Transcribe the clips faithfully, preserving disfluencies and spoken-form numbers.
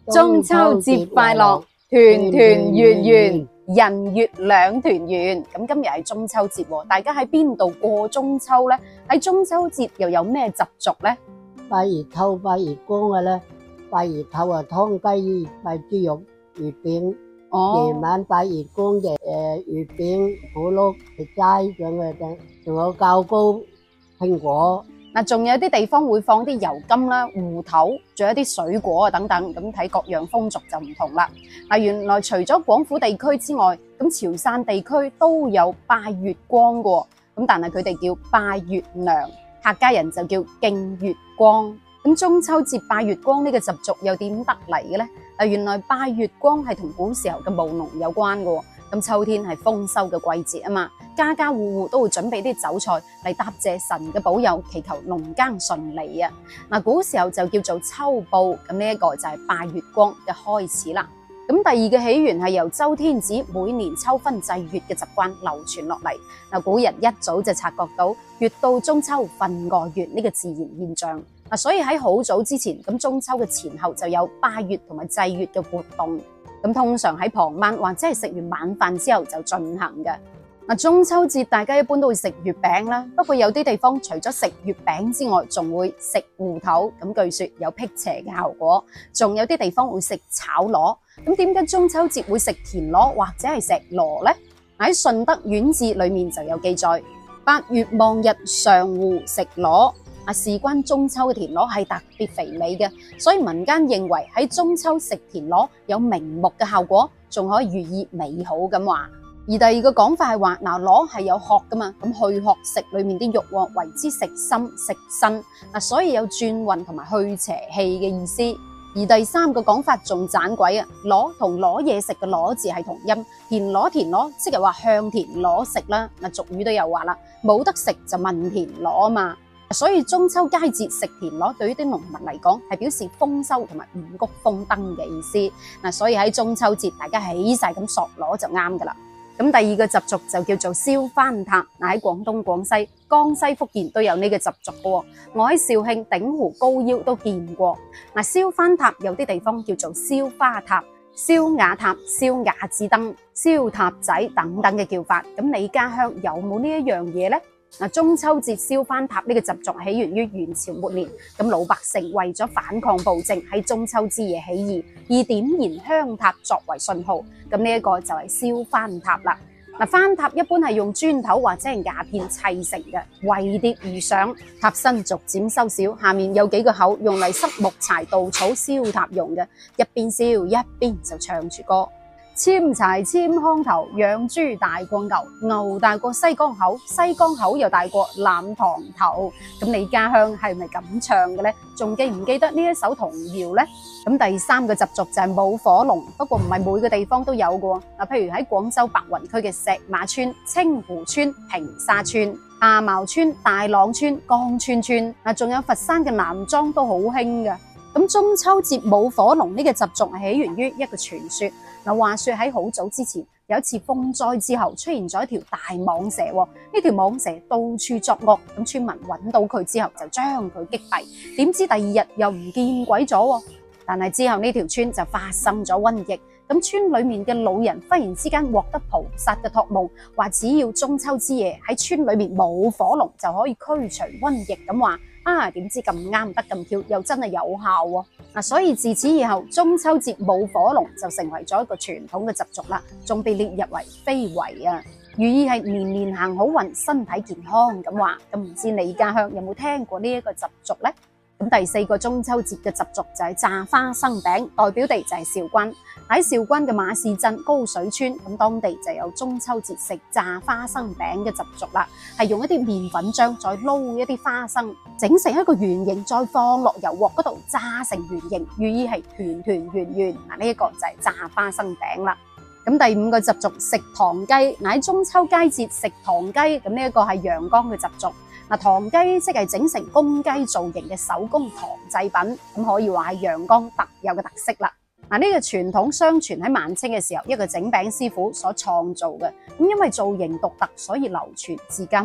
中秋節快樂，團團圓圓，人月兩團圓。咁今日係中秋節喎，大家喺邊度過中秋呢？喺中秋節又有咩習俗呢？ 拜月頭、拜月光嘅咧，拜月頭啊，劏雞、拜豬肉、月餅。 哦， 夜晚拜月光嘅誒月餅、葫蘆、食齋咁嘅啫，仲有較糕、蘋果。 嗱，仲有啲地方會放啲油柑啦、芋頭，仲有啲水果啊等等，咁睇各樣風俗就唔同啦。嗱，原來除咗廣府地區之外，咁潮汕地區都有拜月光嘅喎，咁但係佢哋叫拜月娘，客家人就叫敬月光。咁中秋節拜月光呢個習俗又點得嚟嘅呢？嗱，原來拜月光係同古時候嘅務農有關嘅喎。咁秋天係豐收嘅季節啊嘛，家家戶戶都會準備啲酒菜嚟答謝神嘅保佑，祈求農耕順利啊！嗱，古時候就叫做秋報，咁呢一個就係拜月光嘅開始啦。咁第二個起源係由周天子每年秋分祭月嘅習慣流傳落嚟。嗱，古人一早就察覺到月到中秋分個月呢個自然現象，嗱，所以喺好早之前，咁中秋嘅前後就有拜月同埋祭月嘅活動。咁通常喺傍晚或者係食完晚飯之後就進行嘅。嗱，中秋節大家一般都會食月餅啦，不過有啲地方除咗食月餅之外，仲會食芋頭，咁據說有辟邪嘅效果。仲有啲地方會食炒螺。咁點解中秋節會食田螺或者係石螺呢？喺《順德縣志》裏面就有記載：八月望日上湖食螺。啊，事關中秋嘅田螺係特別肥美嘅，所以民間認為喺中秋食田螺有明目嘅效果，仲可以寓意美好咁話。而第二個講法係話，嗱，螺係有殼噶嘛，咁去殼食裏面啲肉喎，為之食心食身，嗱，所以有轉運同埋去邪氣嘅意思。而第三個講法仲盞鬼啊，攞同攞嘢食嘅攞字係同音，田螺田螺即係話向田攞食啦。嗱，俗語都有話啦，冇得食就問田螺啊嘛。所以中秋佳節食田螺對於啲農民嚟講係表示豐收同埋五穀豐登嘅意思。嗱，所以喺中秋節大家起晒咁索螺就啱噶啦。咁第二個習俗就叫做燒番塔。嗱，喺廣東、廣西、江西、福建都有呢個習俗嘅喎。我喺肇慶鼎湖高腰都見過。嗱，燒番塔有啲地方叫做燒花塔、燒瓦塔、燒瓦子燈、燒塔仔等等嘅叫法。咁你家鄉有冇呢一樣嘢呢？嗱，中秋節燒番塔呢個習俗起源於元朝末年，咁老百姓為咗反抗暴政，喺中秋之夜起義，以點燃香塔作為信號，咁呢一個就係燒番塔啦。嗱，番塔一般係用磚頭或者係瓦片砌成嘅，圍疊而上，塔身逐漸收小，下面有幾個口用嚟塞木柴稻草燒塔用嘅，一邊燒一邊就唱住歌。簽柴簽糠頭，養豬大過牛，牛大過西江口，西江口又大過南塘頭。咁你家鄉係咪咁唱嘅呢？仲記唔記得呢一首童謠呢？咁第三個習俗就係舞火龍，不過唔係每個地方都有嘅。嗱，譬如喺廣州白雲區嘅石馬村、清湖村、平沙村、阿茅村、大朗村、江村村，嗱，仲有佛山嘅南莊都好興嘅。咁中秋節舞火龍呢個習俗係起源於一個傳說。嗱，話說喺好早之前，有一次風災之後，出現咗一條大蟒蛇。呢條蟒蛇到處作惡，咁村民揾到佢之後就將佢擊斃。點知第二日又唔見鬼咗。但係之後呢條村就發生咗瘟疫。咁村裏面嘅老人忽然之間獲得菩薩嘅託夢，話只要中秋之夜喺村裏面舞火龍就可以驅除瘟疫。咁話啊，點知咁啱得咁巧，又真係有效喎。嗱，所以自此以後，中秋節舞火龍就成為咗一個傳統嘅習俗啦，仲被列入為非遺啊，寓意係年年行好運、身體健康咁話。咁唔知你家鄉有冇聽過呢一個習俗呢？咁第四個中秋節嘅習俗就係炸花生餅，代表地就係韶關。喺韶關嘅馬市鎮高水村，咁當地就有中秋節食炸花生餅嘅習俗啦，係用一啲麵粉漿再撈一啲花生，整成一個圓形，再放落油鑊嗰度炸成圓形，寓意係團團圓圓。嗱，呢一個就係炸花生餅啦。咁第五個習俗食糖雞。嗱，喺中秋佳節食糖雞，咁呢一個係陽江嘅習俗。嗱，糖雞即係整成公雞造型嘅手工糖製品，咁可以話係陽江特有嘅特色啦。嗱，呢個傳統相傳喺晚清嘅時候，一個整餅師傅所創造嘅，咁因為造型獨特，所以流傳至今。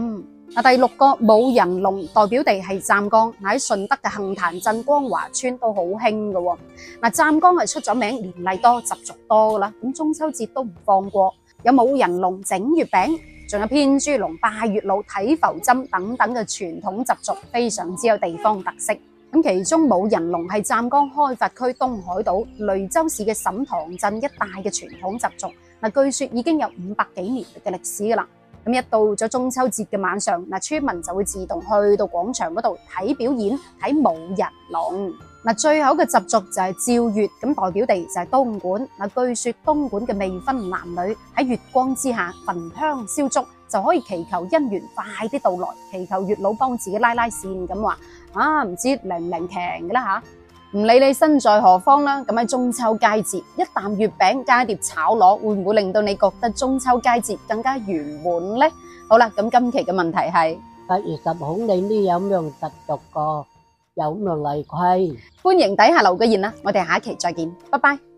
嗱，第六個武人龍代表地係湛江，喺順德嘅杏壇鎮光華村都好興嘅喎。嗱，湛江係出咗名年例多、習俗多噶啦，咁中秋節都唔放過，有武人龍整月餅，仲有編豬籠、拜月老、睇浮針等等嘅傳統習俗，非常之有地方特色。咁其中武人龍係湛江開發區東海島雷州市嘅沈塘鎮一帶嘅傳統習俗。嗱，據說已經有五百幾年嘅歷史噶啦。咁一到咗中秋節嘅晚上，嗱，村民就會自動去到廣場嗰度睇表演，睇武人龍。嗱，最後嘅習俗就係照月，咁代表地就係東莞。嗱，據說東莞嘅未婚男女喺月光之下焚香燒燭，就可以祈求姻緣快啲到來，祈求月老幫自己拉拉線咁話。啊，唔知靈唔靈強嘅啦吓。唔理你身在何方啦，咁喺中秋佳節，一啖月餅加一碟炒螺，會唔會令到你覺得中秋佳節更加圓滿呢？好啦，咁今期嘅問題係八月十號你呢有咩習俗個，有咩例規？ 歡迎底下留個言啦，我哋下一期再見，拜拜。